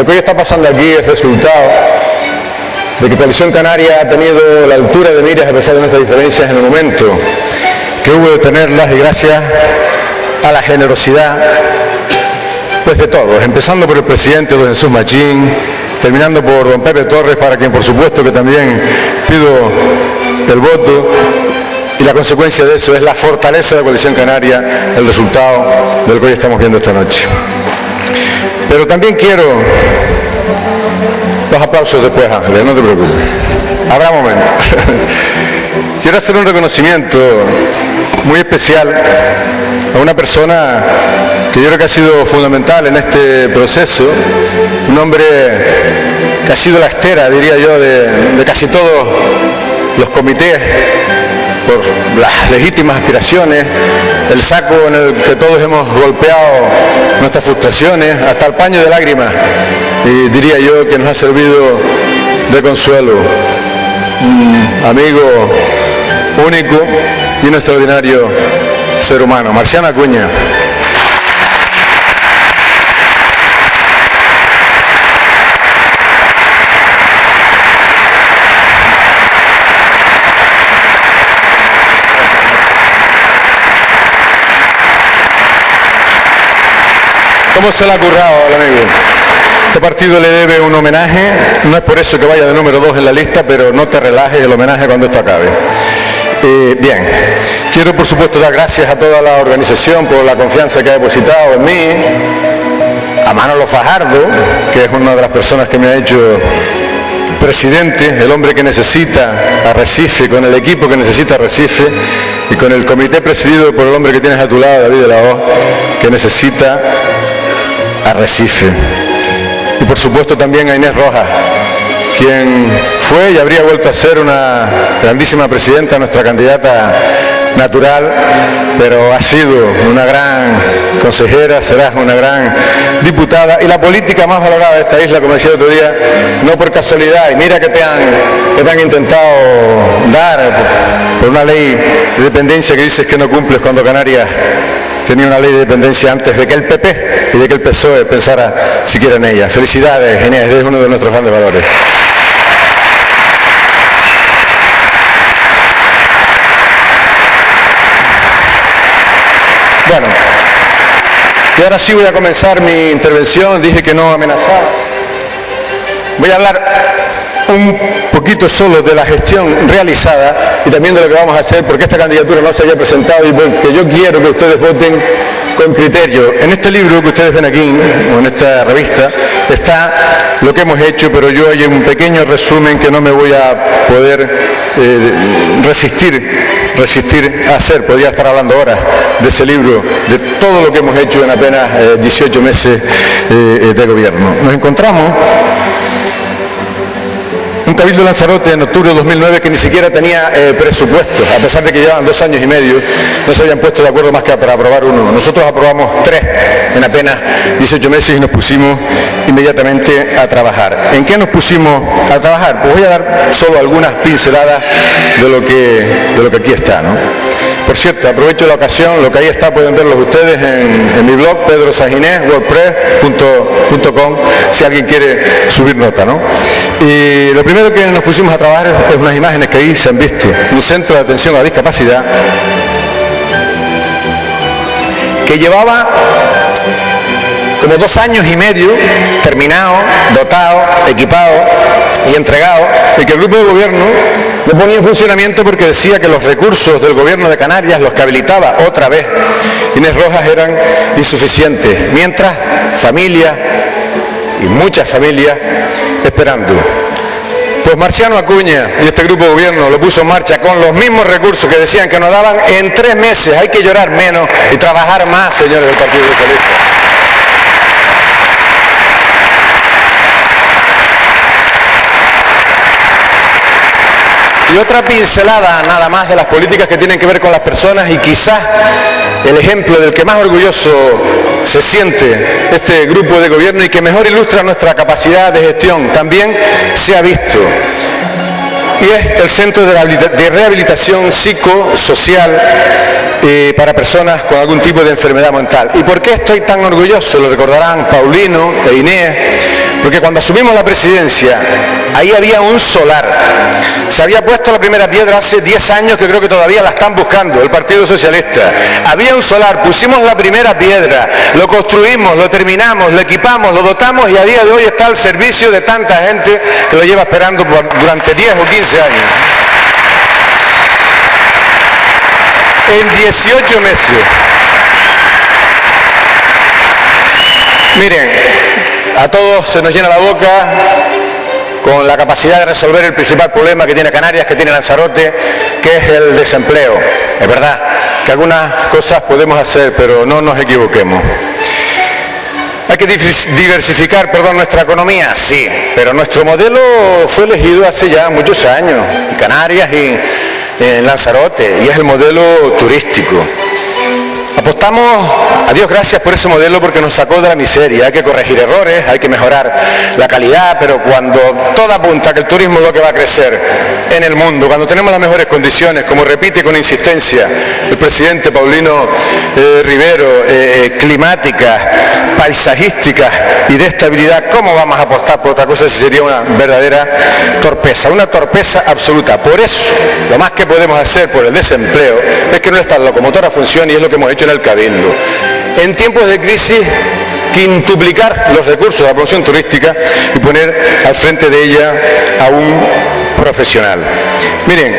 Lo que hoy está pasando aquí es resultado de que Coalición Canaria ha tenido la altura de miras a pesar de nuestras diferencias en el momento que hubo de tenerlas, y gracias a la generosidad pues de todos, empezando por el presidente don Jesús Machín, terminando por don Pepe Torres, para quien por supuesto que también pido el voto, y la consecuencia de eso es la fortaleza de Coalición Canaria, el resultado del que hoy estamos viendo esta noche. Pero también quiero los aplausos después, Ángeles, no te preocupes, habrá momento. Quiero hacer un reconocimiento muy especial a una persona que yo creo que ha sido fundamental en este proceso, un hombre que ha sido la estera, diría yo, de casi todos los comités, por las legítimas aspiraciones, el saco en el que todos hemos golpeado nuestras frustraciones, hasta el paño de lágrimas, y diría yo que nos ha servido de consuelo. Un amigo único y un extraordinario ser humano, Marciano Acuña. ¿Cómo se le ha currado al amigo? Este partido le debe un homenaje, no es por eso que vaya de número 2 en la lista, pero no te relajes, el homenaje cuando esto acabe. Bien, quiero por supuesto dar gracias a toda la organización por la confianza que ha depositado en mí, a Manolo Fajardo, que es una de las personas que me ha hecho presidente, el hombre que necesita Arrecife, con el equipo que necesita Arrecife, y con el comité presidido por el hombre que tienes a tu lado, David de la O, que necesita Arrecife. Y por supuesto también a Inés Rojas, quien fue y habría vuelto a ser una grandísima presidenta, nuestra candidata natural, pero ha sido una gran consejera, será una gran diputada y la política más valorada de esta isla, como decía el otro día, no por casualidad. Y mira que te han intentado dar por una ley de dependencia que dices que no cumples, cuando Canarias tenía una ley de dependencia antes de que el PP y de que el PSOE pensara siquiera en ella. Felicidades, Inés, eres uno de nuestros grandes valores. Bueno, y ahora sí voy a comenzar mi intervención. Dije que no amenazaba. Voy a hablar un poquito solo de la gestión realizada y también de lo que vamos a hacer, porque esta candidatura no se haya presentado y porque yo quiero que ustedes voten con criterio. En este libro que ustedes ven aquí, o en esta revista, está lo que hemos hecho, pero yo hay un pequeño resumen que no me voy a poder resistir a hacer. Podría estar hablando horas de ese libro, de todo lo que hemos hecho en apenas 18 meses de gobierno. Nos encontramos un Cabildo de Lanzarote en octubre de 2009 que ni siquiera tenía presupuesto, a pesar de que llevaban 2 años y medio, no se habían puesto de acuerdo más que para aprobar uno. Nosotros aprobamos 3 en apenas 18 meses y nos pusimos inmediatamente a trabajar. ¿En qué nos pusimos a trabajar? Pues voy a dar solo algunas pinceladas de lo que aquí está, ¿no? Por cierto, aprovecho la ocasión, lo que ahí está pueden verlo ustedes en mi blog, Pedro Saginés, wordpress.com, si alguien quiere subir nota, ¿no? Y lo primero que nos pusimos a trabajar es unas imágenes que ahí se han visto, un centro de atención a la discapacidad que llevaba como 2 años y medio terminado, dotado, equipado y entregado, y que el grupo de gobierno lo ponía en funcionamiento porque decía que los recursos del gobierno de Canarias, los que habilitaba otra vez Inés Rojas, eran insuficientes, mientras familias, y muchas familias, esperando. Pues Marciano Acuña y este grupo de gobierno lo puso en marcha con los mismos recursos que decían que nos daban en 3 meses. Hay que llorar menos y trabajar más, señores del Partido Socialista. Y otra pincelada nada más de las políticas que tienen que ver con las personas, y quizás el ejemplo del que más orgulloso se siente este grupo de gobierno y que mejor ilustra nuestra capacidad de gestión, también se ha visto. Y es el Centro de Rehabilitación Psicosocial para personas con algún tipo de enfermedad mental. ¿Y por qué estoy tan orgulloso? Lo recordarán Paulino e Inés, Porque cuando asumimos la presidencia, ahí había un solar. Se había puesto la primera piedra hace 10 años, que creo que todavía la están buscando, el Partido Socialista. Había un solar, pusimos la primera piedra, lo construimos, lo terminamos, lo equipamos, lo dotamos y a día de hoy está al servicio de tanta gente que lo lleva esperando durante 10 o 15 años. En 18 meses. Miren, a todos se nos llena la boca con la capacidad de resolver el principal problema que tiene Canarias, que tiene Lanzarote, que es el desempleo. Es verdad que algunas cosas podemos hacer, pero no nos equivoquemos. Hay que diversificar, nuestra economía, sí, pero nuestro modelo fue elegido hace ya muchos años, en Canarias y en Lanzarote, y es el modelo turístico. Apostamos, a Dios gracias por ese modelo, porque nos sacó de la miseria. Hay que corregir errores, hay que mejorar la calidad, pero cuando todo apunta que el turismo es lo que va a crecer en el mundo, cuando tenemos las mejores condiciones, como repite con insistencia el presidente Paulino Rivero, climáticas, paisajísticas y de estabilidad, ¿cómo vamos a apostar por otra cosa si sería una verdadera torpeza absoluta? Por eso, lo más que podemos hacer por el desempleo es que nuestra locomotora funcione, y es lo que hemos hecho en el Cabildo. En tiempos de crisis, quintuplicar los recursos de la promoción turística y poner al frente de ella a un profesional. Miren,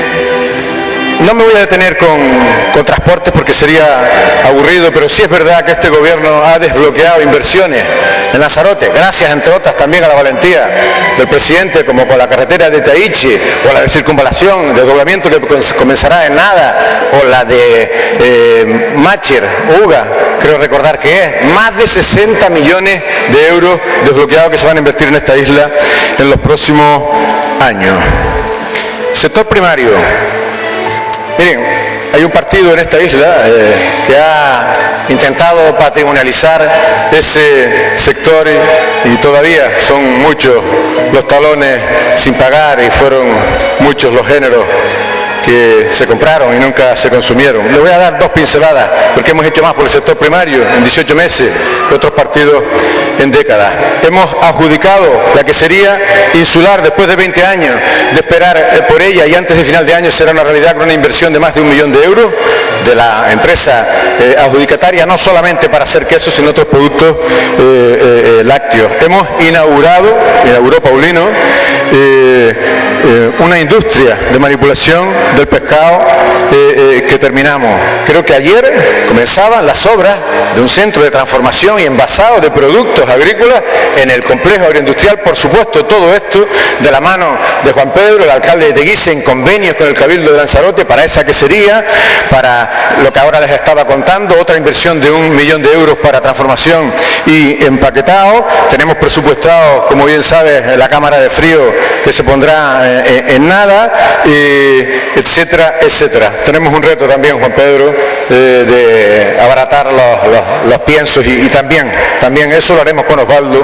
no me voy a detener con transportes porque sería aburrido, pero sí es verdad que este gobierno ha desbloqueado inversiones en Lanzarote, gracias entre otras también a la valentía del presidente, como con la carretera de Taichi, o la de circunvalación, desdoblamiento que comenzará en nada, o la de Mácher, Uga, creo recordar que es, más de 60 millones de euros desbloqueados que se van a invertir en esta isla en los próximos años. Sector primario. Miren, hay un partido en esta isla que ha intentado patrimonializar ese sector y todavía son muchos los talones sin pagar y fueron muchos los géneros que se compraron y nunca se consumieron. Le voy a dar 2 pinceladas, porque hemos hecho más por el sector primario en 18 meses que otros partidos en décadas. Hemos adjudicado la que sería insular después de 20 años de esperar por ella, y antes de final de año será una realidad con una inversión de más de 1 millón de euros de la empresa adjudicataria, no solamente para hacer queso, sino otros productos lácteos. Hemos inauguró Paulino, una industria de manipulación del pescado que terminamos. Creo que ayer comenzaban las obras de un centro de transformación y envasado de productos agrícolas en el complejo agroindustrial. Por supuesto, todo esto de la mano de Juan Pedro, el alcalde de Teguise, en convenios con el Cabildo de Lanzarote para esa quesería, para lo que ahora les estaba contando, otra inversión de 1 millón de euros para transformación y empaquetado. Tenemos presupuestado, como bien sabes, la cámara de frío que se pondrá en nada, etcétera, etcétera. Tenemos un reto también, Juan Pedro, de abaratar los piensos y también eso lo haremos con Osvaldo,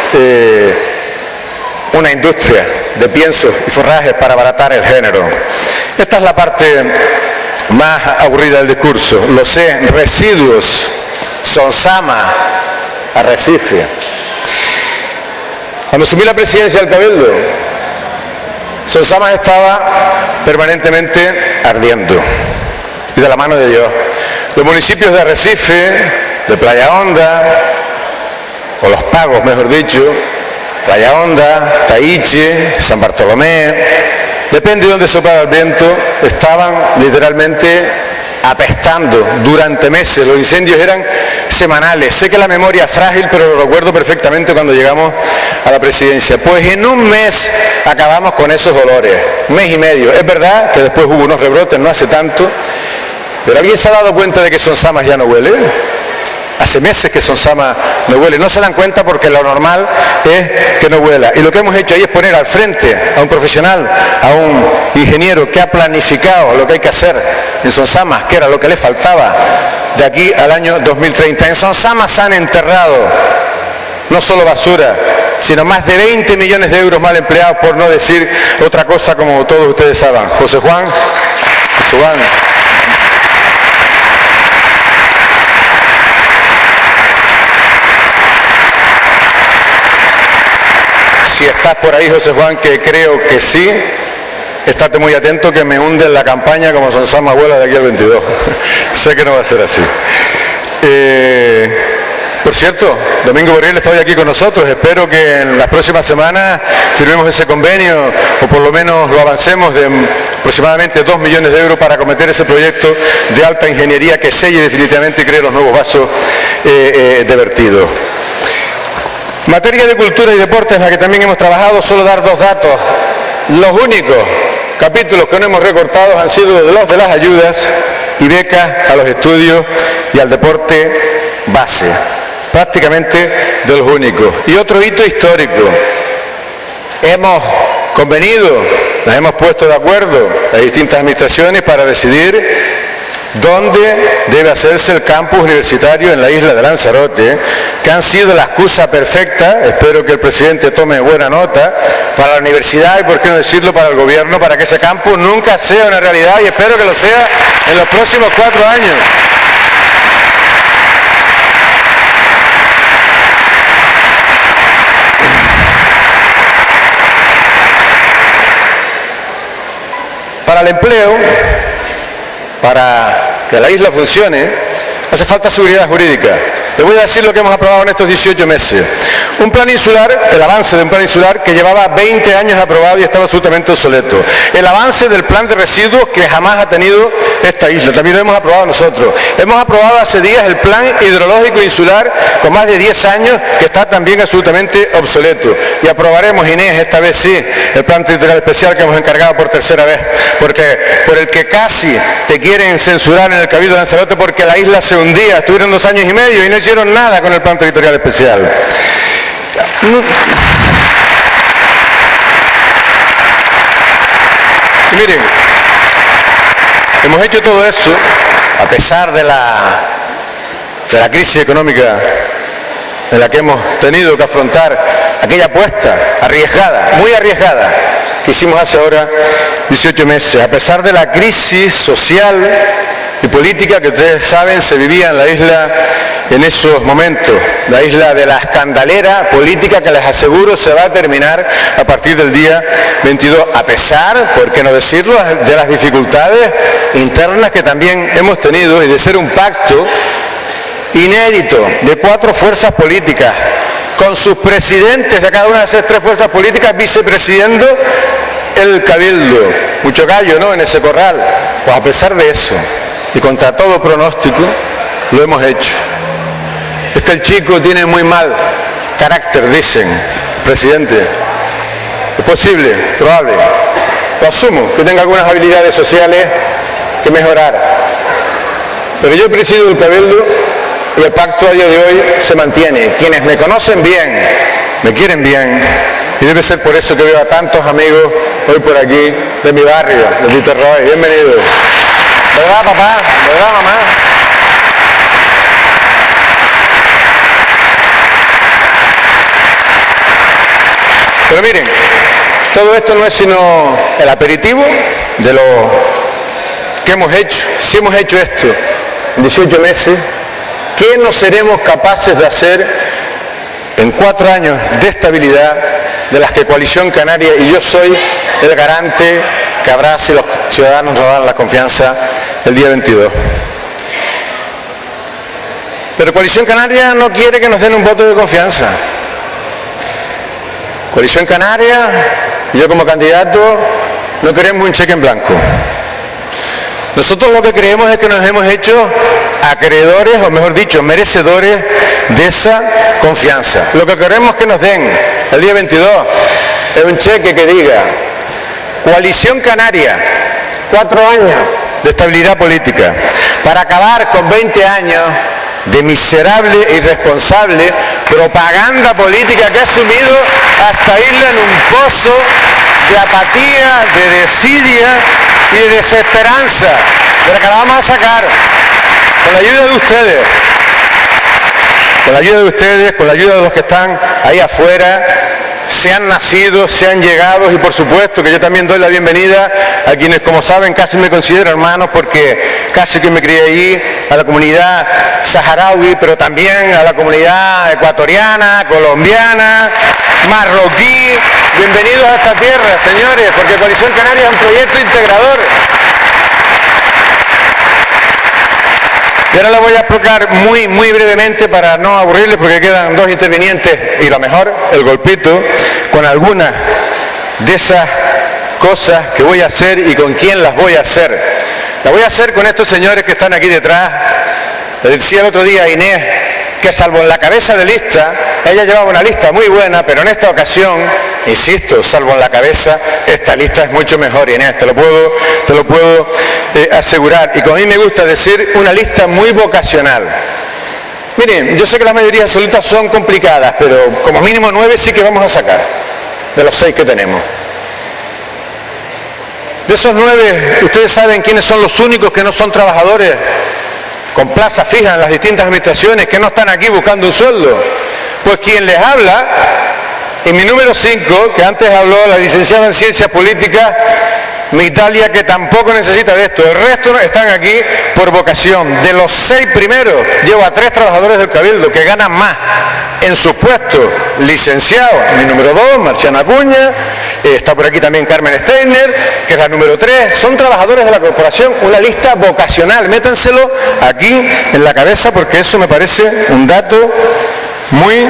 una industria de piensos y forrajes para abaratar el género. Esta es la parte más aburrida del discurso. Lo sé, residuos, Sonsama, Arrecife. Cuando asumí la presidencia del Cabildo, Sonsama estaba permanentemente ardiendo, y de la mano de Dios. Los municipios de Arrecife, de Playa Honda, o Los Pagos mejor dicho, Playa Honda, Taiche, San Bartolomé, depende de dónde soplara el viento, estaban literalmente apestando durante meses. Los incendios eran semanales. Sé que la memoria es frágil, pero lo recuerdo perfectamente cuando llegamos a la presidencia. Pues en un mes acabamos con esos olores, 1 mes y medio. Es verdad que después hubo unos rebrotes, no hace tanto, pero ¿alguien se ha dado cuenta de que Sonsama ya no huele? Hace meses que Sonsama no huele. No se dan cuenta porque lo normal es que no huela. Y lo que hemos hecho ahí es poner al frente a un profesional, a un ingeniero que ha planificado lo que hay que hacer en Sonsama, que era lo que le faltaba de aquí al año 2030. En Sonsama se han enterrado no solo basura, sino más de 20 millones de euros mal empleados, por no decir otra cosa, como todos ustedes saben. José Juan. si estás por ahí, José Juan, que creo que sí, estate muy atento que me hunde en la campaña como son San Abuela de aquí al 22. Sé que no va a ser así. Por cierto, Domingo Borriel está hoy aquí con nosotros. Espero que en las próximas semanas firmemos ese convenio o por lo menos lo avancemos de aproximadamente 2 millones de euros para acometer ese proyecto de alta ingeniería que selle definitivamente y cree los nuevos vasos de vertido. En materia de cultura y deportes, en la que también hemos trabajado, solo dar 2 datos. Los únicos capítulos que no hemos recortado han sido los de las ayudas y becas a los estudios y al deporte base. Prácticamente de los únicos. Y otro hito histórico. Hemos convenido, nos hemos puesto de acuerdo las distintas administraciones para decidir dónde debe hacerse el campus universitario en la isla de Lanzarote, que han sido la excusa perfecta, espero que el presidente tome buena nota, para la universidad y por qué no decirlo para el gobierno, para que ese campus nunca sea una realidad y espero que lo sea en los próximos 4 años. Para el empleo, para que la isla funcione, hace falta seguridad jurídica. Les voy a decir lo que hemos aprobado en estos 18 meses. Un plan insular, el avance de un plan insular que llevaba 20 años aprobado y estaba absolutamente obsoleto. El avance del plan de residuos que jamás ha tenido esta isla, también lo hemos aprobado nosotros. Hemos aprobado hace días el plan hidrológico insular con más de 10 años que está también absolutamente obsoleto. Y aprobaremos, Inés, esta vez sí, el plan territorial especial que hemos encargado por tercera vez, porque por el que casi te quieren censurar en el Cabildo de Lanzarote porque la isla se hundía, estuvieron 2 años y medio y no hicieron nada con el plan territorial especial. Y miren, hemos hecho todo eso a pesar de la crisis económica en la que hemos tenido que afrontar aquella apuesta arriesgada, muy arriesgada, que hicimos hace ahora 18 meses, a pesar de la crisis social y política que ustedes saben se vivía en la isla en esos momentos, la isla de la escandalera política que les aseguro se va a terminar a partir del día 22, a pesar, por qué no decirlo, de las dificultades internas que también hemos tenido y de ser un pacto inédito de 4 fuerzas políticas, con sus presidentes de cada una de esas 3 fuerzas políticas vicepresidiendo el Cabildo. Mucho gallo, ¿no?, en ese corral. Pues a pesar de eso, y contra todo pronóstico, lo hemos hecho. Es que el chico tiene muy mal carácter, dicen, presidente. Es posible, probable. Lo asumo, que tenga algunas habilidades sociales que mejorar. Pero yo presido el Cabildo y el pacto a día de hoy se mantiene. Quienes me conocen bien, me quieren bien, y debe ser por eso que veo a tantos amigos hoy por aquí de mi barrio, de Tito Roy. Bienvenidos. ¿Verdad, papá? ¿Verdad, mamá? Pero miren, todo esto no es sino el aperitivo de lo que hemos hecho. Si hemos hecho esto en 18 meses, ¿qué no seremos capaces de hacer en 4 años de estabilidad de las que Coalición Canaria y yo soy el garante que habrá si los ciudadanos nos dan la confianza el día 22? Pero Coalición Canaria no quiere que nos den un voto de confianza. Coalición Canaria, yo como candidato, no queremos un cheque en blanco. Nosotros lo que creemos es que nos hemos hecho acreedores, o mejor dicho, merecedores de esa confianza. Lo que queremos que nos den el día 22 es un cheque que diga: Coalición Canaria, 4 años de estabilidad política, para acabar con 20 años de miserable e irresponsable propaganda política que ha sumido a esta isla en un pozo de apatía, de desidia y de desesperanza, pero que la vamos a sacar con la ayuda de ustedes, con la ayuda de ustedes, con la ayuda de los que están ahí afuera, sean nacidos, sean llegados, y por supuesto que yo también doy la bienvenida a quienes, como saben, casi me considero hermanos porque casi que me crié allí, a la comunidad saharaui, pero también a la comunidad ecuatoriana, colombiana, marroquí. Bienvenidos a esta tierra, señores, porque Coalición Canaria es un proyecto integrador. Y ahora les voy a explicar muy brevemente, para no aburrirles, porque quedan dos intervinientes, y lo mejor, el golpito, con algunas de esas cosas que voy a hacer y con quién las voy a hacer. Las voy a hacer con estos señores que están aquí detrás. Le decía el otro día a Inés que, salvo en la cabeza de lista, ella llevaba una lista muy buena, pero en esta ocasión, insisto, salvo en la cabeza, esta lista es mucho mejor, Inés, te lo puedo asegurar. Y como a mí me gusta decir, una lista muy vocacional. Miren, yo sé que las mayorías absolutas son complicadas, pero como mínimo 9 sí que vamos a sacar, de los 6 que tenemos. De esos 9, ¿ustedes saben quiénes son los únicos que no son trabajadores con plaza fija en las distintas administraciones, que no están aquí buscando un sueldo? Pues quien les habla, y mi número 5, que antes habló la licenciada en Ciencias Políticas, mi Italia, que tampoco necesita de esto. El resto están aquí por vocación. De los 6 primeros, llevo a 3 trabajadores del Cabildo que ganan más en sus puestos licenciados. Mi número 2, Marciana Acuña, está por aquí también Carmen Steiner, que es la número 3. Son trabajadores de la corporación, una lista vocacional. Métanselo aquí en la cabeza, porque eso me parece un dato muy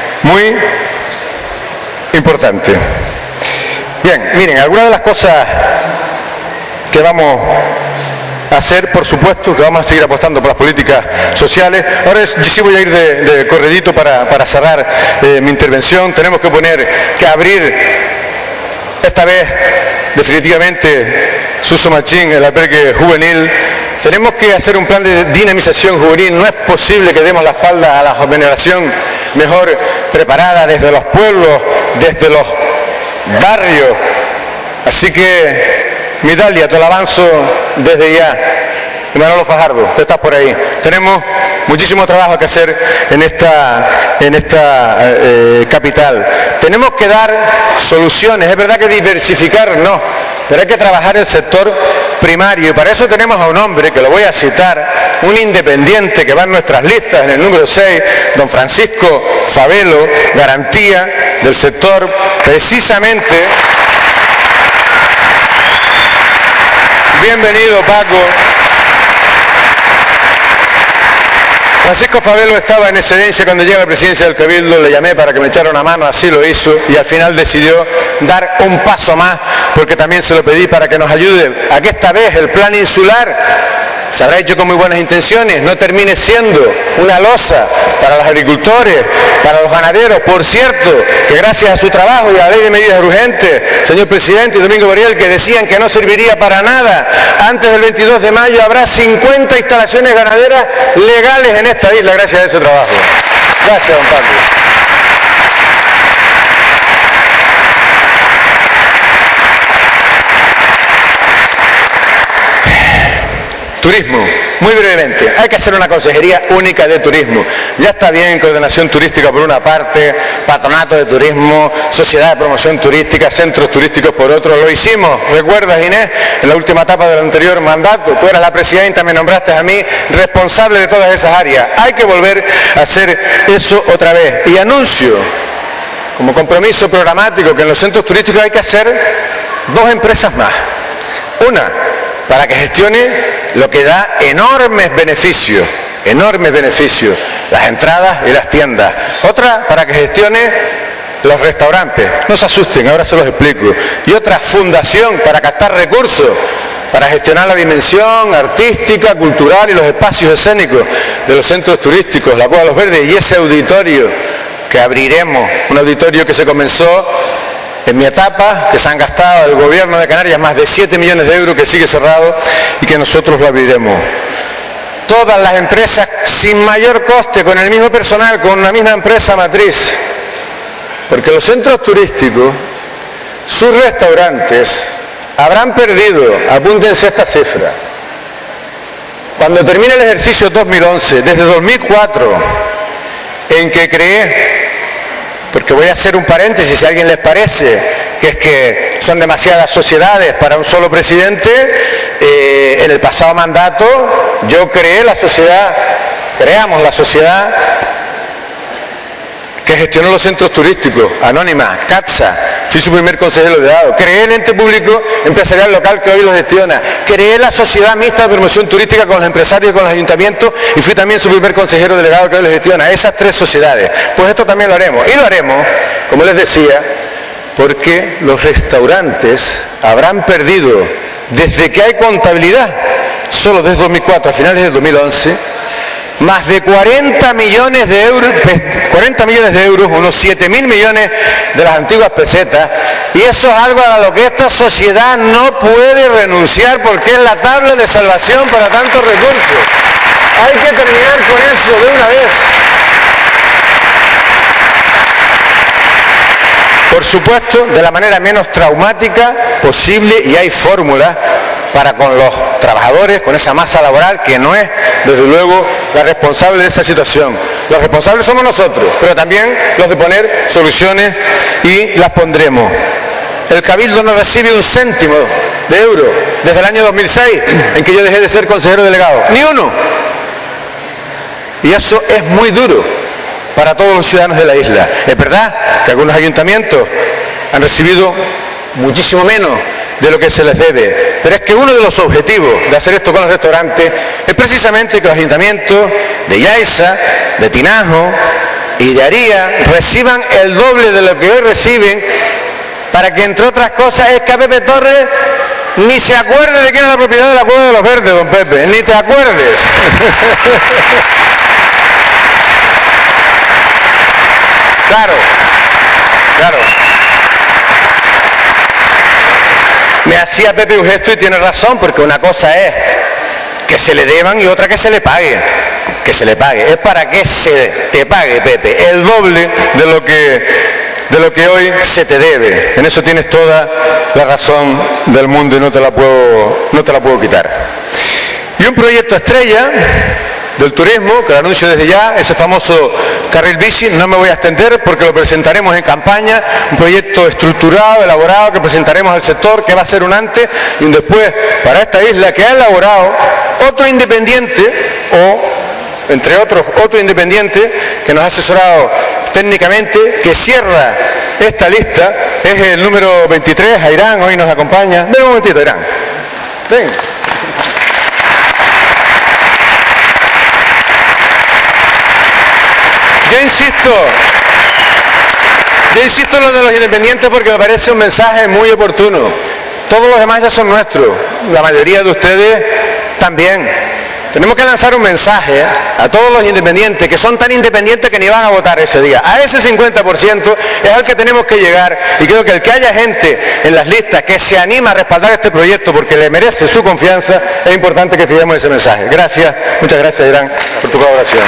importante. Bien, miren, algunas de las cosas que vamos a hacer, por supuesto, que vamos a seguir apostando por las políticas sociales. Ahora yo sí voy a ir de corredito para cerrar mi intervención. Tenemos que abrir esta vez definitivamente Suso Machín, el albergue juvenil. Tenemos que hacer un plan de dinamización juvenil. No es posible que demos la espalda a la generación mejor preparada desde los pueblos, desde los barrios. Así que, mi Dalia, te lo avanzo desde ya. Y Manolo Fajardo, tú estás por ahí. Tenemos muchísimo trabajo que hacer en esta capital. Tenemos que dar soluciones. Es verdad que diversificar no, pero hay que trabajar el sector primario. Y para eso tenemos a un hombre, que lo voy a citar, un independiente que va en nuestras listas, en el número 6, don Francisco Favelo, garantía del sector, precisamente. Bienvenido, Paco. Francisco Favelo estaba en excedencia cuando llega a la presidencia del Cabildo, le llamé para que me echara una mano, así lo hizo, y al final decidió dar un paso más, porque también se lo pedí para que nos ayude a que esta vez el plan insular, se habrá hecho con muy buenas intenciones, no termine siendo una losa para los agricultores, para los ganaderos. Por cierto, que gracias a su trabajo y a la ley de medidas urgentes, señor presidente y Domingo Boriel, que decían que no serviría para nada, antes del 22 de mayo habrá 50 instalaciones ganaderas legales en esta isla gracias a ese trabajo. Gracias, don Pablo. Turismo, muy brevemente, hay que hacer una consejería única de turismo. Ya está bien coordinación turística por una parte, patronato de turismo, sociedad de promoción turística, centros turísticos por otro. Lo hicimos, ¿recuerdas, Inés? En la última etapa del anterior mandato, tú eras la presidenta, me nombraste a mí responsable de todas esas áreas. Hay que volver a hacer eso otra vez. Y anuncio, como compromiso programático, que en los centros turísticos hay que hacer 2 empresas más. Una, para que gestione lo que da enormes beneficios, las entradas y las tiendas. Otra, para que gestione los restaurantes. No se asusten, ahora se los explico. Y otra, fundación, para captar recursos, para gestionar la dimensión artística, cultural y los espacios escénicos de los centros turísticos, la Cueva de los Verdes, y ese auditorio que abriremos, un auditorio que se comenzó en mi etapa, que se han gastado el gobierno de Canarias más de 7 millones de euros, que sigue cerrado y que nosotros lo abriremos. Todas las empresas sin mayor coste, con el mismo personal, con la misma empresa matriz. Porque los centros turísticos, sus restaurantes, habrán perdido, apúntense esta cifra, cuando termine el ejercicio 2011, desde 2004, en que creé, porque voy a hacer un paréntesis si a alguien les parece que es que son demasiadas sociedades para un solo presidente, en el pasado mandato yo creé la sociedad, creamos la sociedad que gestionó los centros turísticos, Anónima, CATSA, fui su primer consejero delegado, creé el ente público empresarial local que hoy lo gestiona, creé la sociedad mixta de promoción turística con los empresarios y con los ayuntamientos y fui también su primer consejero delegado que hoy lo gestiona, esas 3 sociedades. Pues esto también lo haremos, y lo haremos, como les decía, porque los restaurantes habrán perdido, desde que hay contabilidad, solo desde 2004 a finales de 2011, más de 40 millones de euros, unos 7.000 millones de las antiguas pesetas, y eso es algo a lo que esta sociedad no puede renunciar porque es la tabla de salvación para tantos recursos. Hay que terminar con eso de una vez. Por supuesto, de la manera menos traumática posible, y hay fórmulas para con los trabajadores, con esa masa laboral que no es, desde luego, la responsable de esa situación. Los responsables somos nosotros, pero también los de poner soluciones y las pondremos. El Cabildo no recibe un céntimo de euro desde el año 2006, en que yo dejé de ser consejero delegado. ¡Ni uno! Y eso es muy duro para todos los ciudadanos de la isla. Es verdad que algunos ayuntamientos han recibido muchísimo menos de lo que se les debe, pero es que uno de los objetivos de hacer esto con los restaurantes es precisamente que los ayuntamientos de Yaiza, de Tinajo y de Aría reciban el doble de lo que hoy reciben, para que, entre otras cosas, es que a Pepe Torres ni se acuerde de quién es la propiedad de la Cueva de los Verdes, don Pepe, ni te acuerdes. Claro. Me hacía Pepe un gesto y tiene razón, porque una cosa es que se le deban y otra que se le pague. Que se le pague. Es para que se te pague, Pepe, el doble de lo que hoy se te debe. En eso tienes toda la razón del mundo y no te la puedo quitar. Y un proyecto estrella del turismo, que lo anuncio desde ya, ese famoso carril bici, no me voy a extender porque lo presentaremos en campaña, un proyecto estructurado, elaborado, que presentaremos al sector, que va a ser un antes y un después para esta isla, que ha elaborado otro independiente, o entre otros otro independiente, que nos ha asesorado técnicamente, que cierra esta lista, es el número 23, Airán, hoy nos acompaña. Ven un momentito, Airán. Ven. Yo insisto en lo de los independientes porque me parece un mensaje muy oportuno. Todos los demás ya son nuestros, la mayoría de ustedes también. Tenemos que lanzar un mensaje a todos los independientes, que son tan independientes que ni van a votar ese día. A ese 50% es al que tenemos que llegar, y creo que el que haya gente en las listas que se anima a respaldar este proyecto porque le merece su confianza, es importante que fijemos ese mensaje. Gracias, muchas gracias, Irán, por tu colaboración.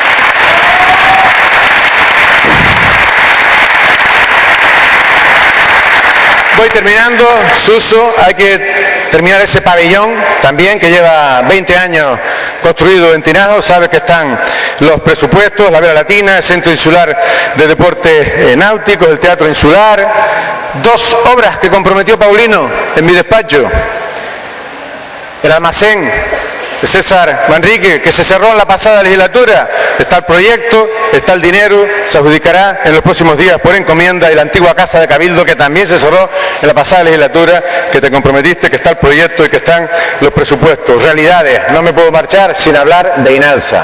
Voy terminando, Suso, hay que terminar ese pabellón también que lleva 20 años construido en Tinajo. Sabes que están los presupuestos, la Vela Latina, el Centro Insular de Deportes Náuticos, el Teatro Insular. 2 obras que comprometió Paulino en mi despacho. El almacén de César Manrique, que se cerró en la pasada legislatura. Está el proyecto, está el dinero, se adjudicará en los próximos días por encomienda, y la antigua Casa de Cabildo, que también se cerró en la pasada legislatura, que te comprometiste, que está el proyecto y que están los presupuestos. Realidades, no me puedo marchar sin hablar de Inalsa.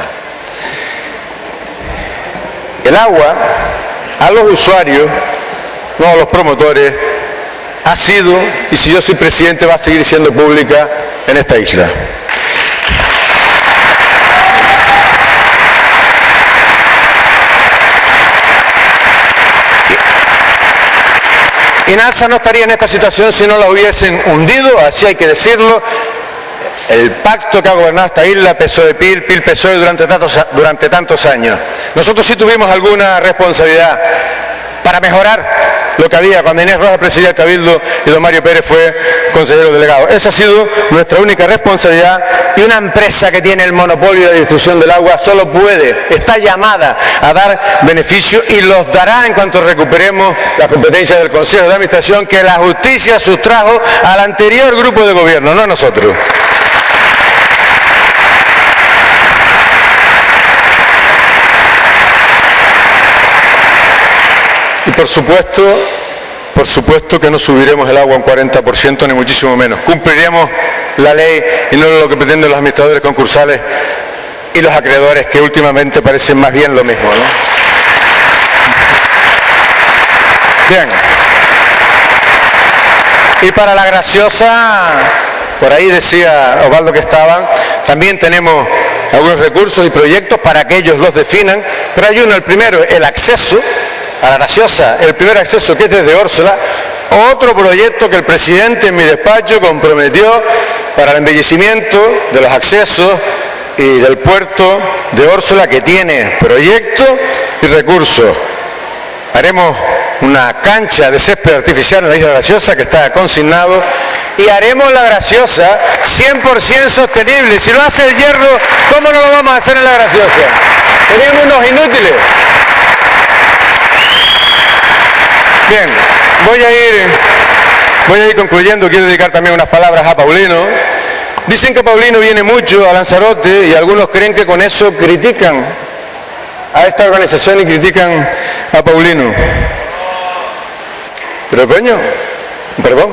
El agua a los usuarios, no a los promotores, ha sido, y si yo soy presidente va a seguir siendo pública en esta isla. Inalsa no estaría en esta situación si no la hubiesen hundido, así hay que decirlo, el pacto que ha gobernado esta isla, PSOE-PIL, PIL-PSOE, durante tantos años. Nosotros sí tuvimos alguna responsabilidad para mejorar lo que había cuando Inés Rojas presidía el Cabildo y don Mario Pérez fue consejero delegado. Esa ha sido nuestra única responsabilidad, y una empresa que tiene el monopolio de la distribución del agua solo está llamada a dar beneficios, y los dará en cuanto recuperemos las competencias del Consejo de Administración que la justicia sustrajo al anterior grupo de gobierno, no a nosotros. por supuesto que no subiremos el agua un 40%, ni muchísimo menos. Cumpliremos la ley y no lo que pretenden los administradores concursales y los acreedores, que últimamente parecen más bien lo mismo, ¿no? Bien. Y para la graciosa, por ahí decía Osvaldo que estaban, también tenemos algunos recursos y proyectos para que ellos los definan, pero hay uno, el primero, el acceso a la graciosa, el primer acceso, que es desde Órsola, otro proyecto que el presidente en mi despacho comprometió para el embellecimiento de los accesos y del puerto de Órsola, que tiene proyecto y recursos. Haremos una cancha de césped artificial en la Isla Graciosa, que está consignado, y haremos la Graciosa 100% sostenible. Si lo hace el Hierro, ¿cómo no lo vamos a hacer en la Graciosa? Seríamos unos inútiles. Bien, voy a ir concluyendo. Quiero dedicar también unas palabras a Paulino. Dicen que Paulino viene mucho a Lanzarote y algunos creen que con eso critican a esta organización y critican a Paulino. Pero coño, perdón.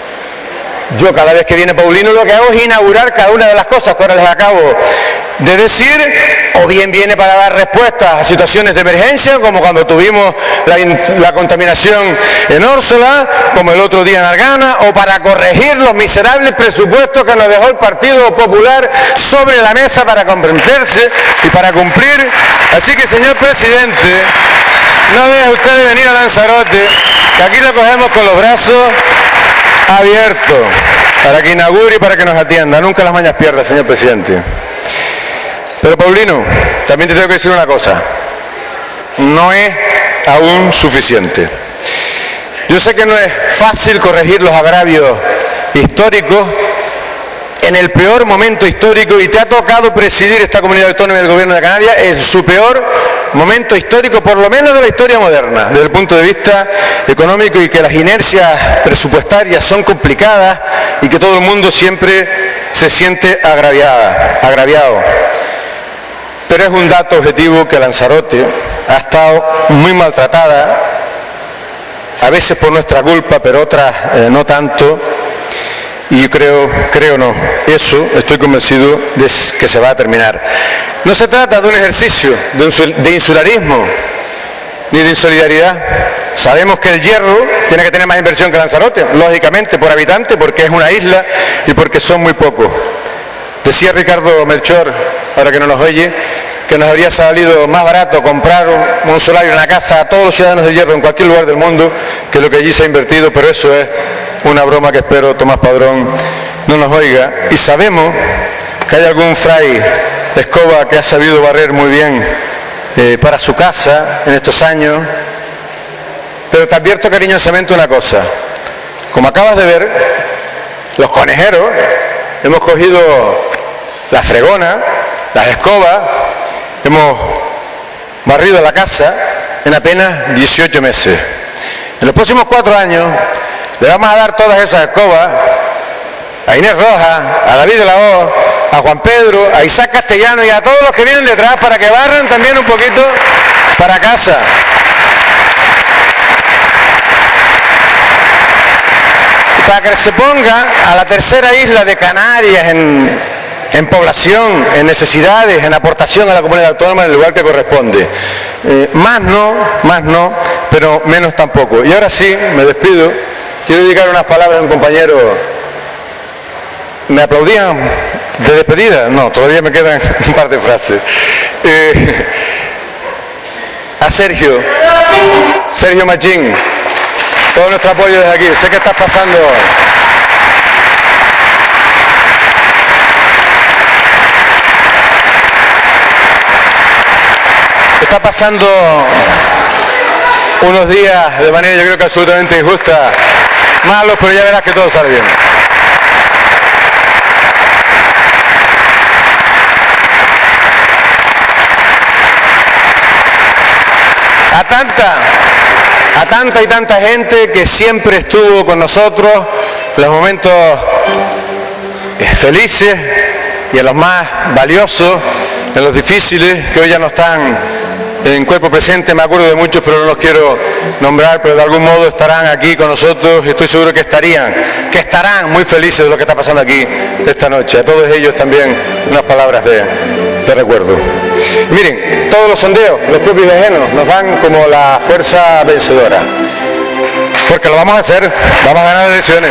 Yo cada vez que viene Paulino lo que hago es inaugurar cada una de las cosas que ahora les acabo de decir, o bien viene para dar respuestas a situaciones de emergencia, como cuando tuvimos la contaminación en Órsola, como el otro día en Argana, o para corregir los miserables presupuestos que nos dejó el Partido Popular sobre la mesa para comprenderse y para cumplir. Así que, señor presidente, no deje usted de venir a Lanzarote, que aquí lo cogemos con los brazos abiertos, para que inaugure y para que nos atienda. Nunca las mañas pierda, señor presidente. Pero Paulino, también te tengo que decir una cosa. No es aún suficiente. Yo sé que no es fácil corregir los agravios históricos en el peor momento histórico, y te ha tocado presidir esta comunidad autónoma del Gobierno de Canarias en su peor momento histórico, por lo menos de la historia moderna, desde el punto de vista económico, y que las inercias presupuestarias son complicadas y que todo el mundo siempre se siente agraviado. Pero es un dato objetivo que Lanzarote ha estado muy maltratada, a veces por nuestra culpa, pero otras no tanto. Y creo no, eso estoy convencido de que se va a terminar. No se trata de un ejercicio de insularismo ni de insolidaridad. Sabemos que el Hierro tiene que tener más inversión que Lanzarote, lógicamente por habitante, porque es una isla y porque son muy pocos. Decía Ricardo Melchor, ahora que no nos oye, que nos habría salido más barato comprar un solario en la casa a todos los ciudadanos del Hierro en cualquier lugar del mundo que lo que allí se ha invertido, pero eso es una broma que espero Tomás Padrón no nos oiga. Y sabemos que hay algún fray de Escoba que ha sabido barrer muy bien para su casa en estos años, pero te advierto cariñosamente una cosa. Como acabas de ver, los conejeros hemos cogido la fregona, las escobas, hemos barrido la casa en apenas 18 meses. En los próximos 4 años le vamos a dar todas esas escobas a Inés Rojas, a David de la O, a Juan Pedro, a Isaac Castellano y a todos los que vienen detrás, para que barran también un poquito para casa. Para que se ponga a la tercera isla de Canarias en población, en necesidades, en aportación a la comunidad autónoma en el lugar que corresponde. Más no, pero menos tampoco. Y ahora sí, me despido. Quiero dedicar unas palabras a un compañero. ¿Me aplaudían de despedida? No, todavía me quedan un par de frases. A Sergio Machín, todo nuestro apoyo desde aquí. Sé que estás pasando unos días de manera, yo creo que absolutamente injusta, malos, pero ya verás que todo sale bien. A tanta y tanta gente que siempre estuvo con nosotros en los momentos felices y en los más valiosos, en los difíciles, que hoy ya no están en cuerpo presente, me acuerdo de muchos, pero no los quiero nombrar, pero de algún modo estarán aquí con nosotros y estoy seguro que estarán muy felices de lo que está pasando aquí esta noche. A todos ellos también unas palabras de recuerdo. Y miren, todos los sondeos, los propios y ajenos, nos dan como la fuerza vencedora. Porque lo vamos a hacer, vamos a ganar las elecciones.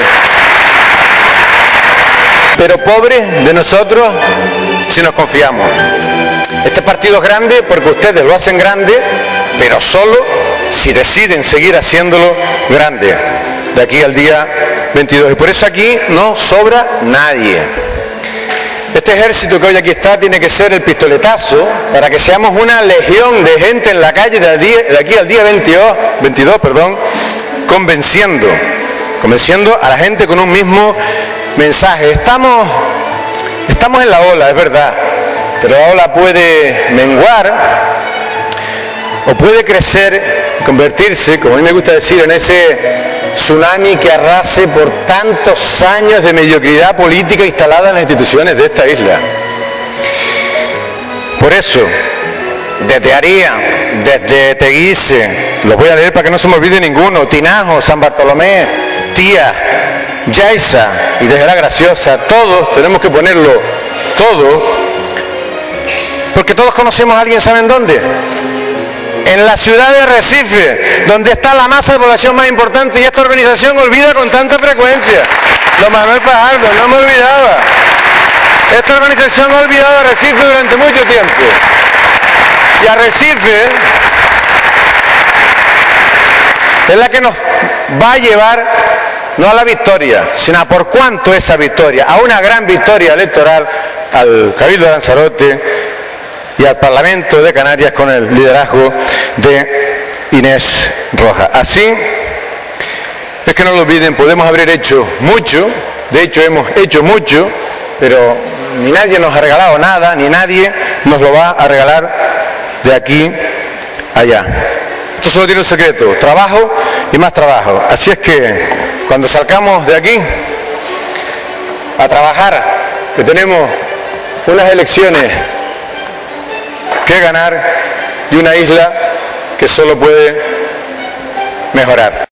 Pero pobres de nosotros si nos confiamos. Este partido es grande porque ustedes lo hacen grande, pero solo si deciden seguir haciéndolo grande de aquí al día 22. Y por eso aquí no sobra nadie. Este ejército que hoy aquí está tiene que ser el pistoletazo para que seamos una legión de gente en la calle de aquí al día 22, convenciendo a la gente con un mismo mensaje. Estamos en la ola, es verdad, pero la ola puede menguar o puede crecer y convertirse, como a mí me gusta decir, en ese tsunami que arrase por tantos años de mediocridad política instalada en las instituciones de esta isla. Por eso, desde Aría, desde Teguise, los voy a leer para que no se me olvide ninguno, Tinajo, San Bartolomé, Tía, Yaiza y desde La Graciosa, todos tenemos que ponerlo todo, porque todos conocemos a alguien, ¿saben dónde? En la ciudad de Recife, donde está la masa de población más importante, y esta organización olvida con tanta frecuencia. Don Manuel Fajardo, no me olvidaba. Esta organización ha olvidado a Recife durante mucho tiempo. Y a Recife es la que nos va a llevar, no a la victoria, sino a por cuánto esa victoria, a una gran victoria electoral, al Cabildo de Lanzarote y al Parlamento de Canarias con el liderazgo de Inés Rojas. Así es que no lo olviden, podemos haber hecho mucho, de hecho hemos hecho mucho, pero ni nadie nos ha regalado nada, ni nadie nos lo va a regalar de aquí a allá. Esto solo tiene un secreto, trabajo y más trabajo. Así es que cuando salgamos de aquí a trabajar, que tenemos unas elecciones que ganar y una isla que solo puede mejorar.